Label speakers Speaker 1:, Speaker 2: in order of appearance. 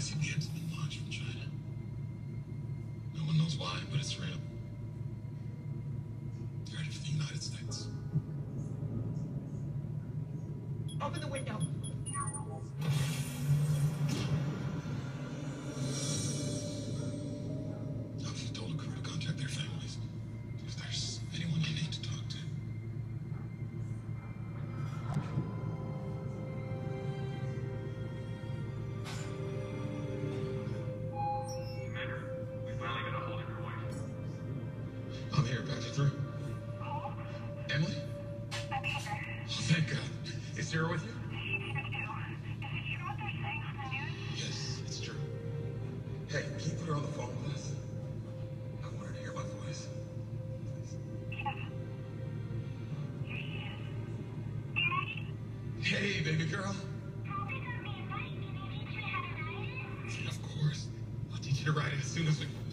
Speaker 1: ICBM's been launched from China. No one knows why, but it's real. They're headed for the United States.
Speaker 2: Open the window.
Speaker 1: I've told the crew to contact their families. If there's anyone they need to talk to. I'm here, patch you through. Emily?
Speaker 3: I'm here.
Speaker 1: Oh, thank God. Is Sarah with you?
Speaker 3: Is it true what they're saying on the news?
Speaker 1: Yes, it's true. Hey, can you put her on the phone with us? I want her to hear my voice.
Speaker 3: Yeah. Here she is.
Speaker 1: Hey, baby girl.
Speaker 3: Probably gonna be a night. Can you teach me how to ride it?
Speaker 1: Of course. I'll teach you to ride it as soon as we...